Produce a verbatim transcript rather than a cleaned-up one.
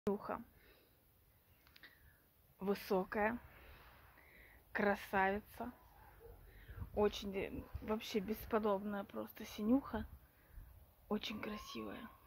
Синюха. Высокая, красавица, очень вообще бесподобная просто синюха, очень красивая.